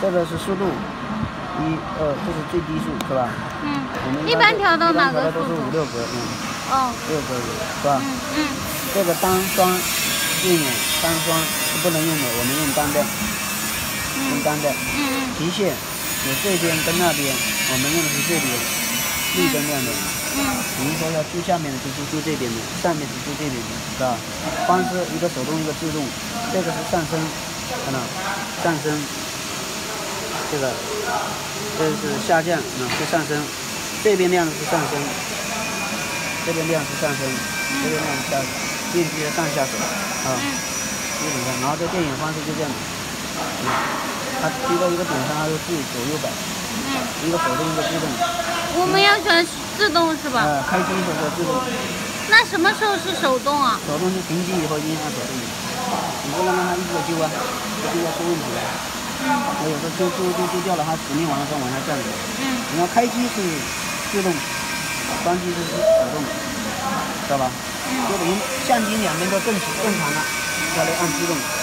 这个是速度，这是最低速是吧？ 嗯。 我们一般调到哪个速度？ 都是5、6格， 哦。 6格是吧？这个单双电眼单双是不能用的，我们用单的，用单的。极限有这边跟那边，我们用的是这边绿灯亮的。比如说要租下面的就租这边的，上面是租这边的，是吧？方式一个手动一个自动，这个是上升，看到上升，这是下降，是上升，这边亮的是上升，这边亮是上升，这边亮是下，电机的上下手基本上，然后这电影方式就这样子，它提到一个点上，它就自己左右摆，一个手动一个自动。 我们要选自动是吧？ 开机的时候自动。 那什么时候是手动啊？ 手动是停机以后应按手动的，你不能让它一直揪啊，这要出问题了。我有时候揪掉了，它指令完了之后往下降的。然后开机是自动，关机是手动，知道吧？就等于相机两边都正常了，要来按自动。